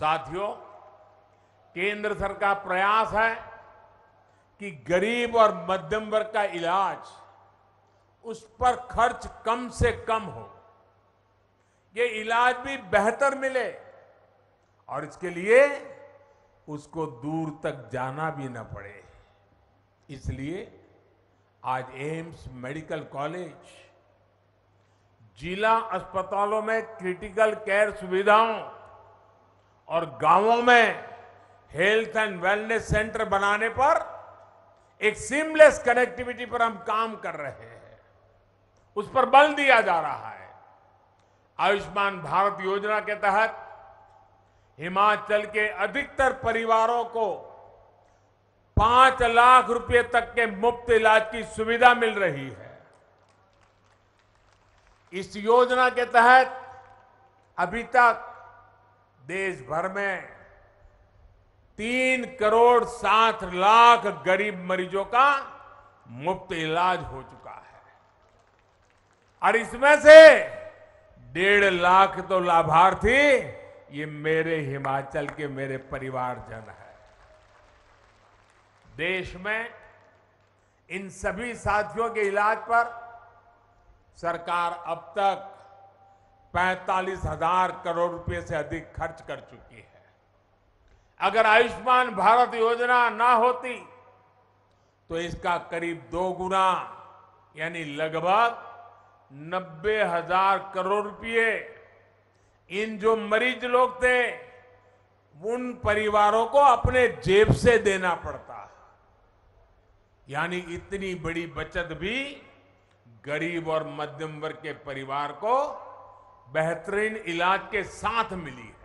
साथियों, केंद्र सरकार प्रयास है कि गरीब और मध्यम वर्ग का इलाज, उस पर खर्च कम से कम हो, ये इलाज भी बेहतर मिले और इसके लिए उसको दूर तक जाना भी न पड़े। इसलिए आज एम्स मेडिकल कॉलेज जिला अस्पतालों में क्रिटिकल केयर सुविधाओं और गांवों में हेल्थ एंड वेलनेस सेंटर बनाने पर एक सीमलेस कनेक्टिविटी पर हम काम कर रहे हैं, उस पर बल दिया जा रहा है। आयुष्मान भारत योजना के तहत हिमाचल के अधिकतर परिवारों को 5 लाख रुपए तक के मुफ्त इलाज की सुविधा मिल रही है। इस योजना के तहत अभी तक देश भर में 3 करोड़ 60 लाख गरीब मरीजों का मुफ्त इलाज हो चुका है और इसमें से 1.5 लाख तो लाभार्थी ये मेरे हिमाचल के मेरे परिवारजन है। देश में इन सभी साथियों के इलाज पर सरकार अब तक 45,000 करोड़ रुपए से अधिक खर्च कर चुकी है। अगर आयुष्मान भारत योजना ना होती तो इसका करीब 2 गुना यानी लगभग 90,000 करोड़ रुपए इन जो मरीज लोग थे उन परिवारों को अपने जेब से देना पड़ता। यानी इतनी बड़ी बचत भी गरीब और मध्यम वर्ग के परिवार को बेहतरीन इलाज के साथ मिली है।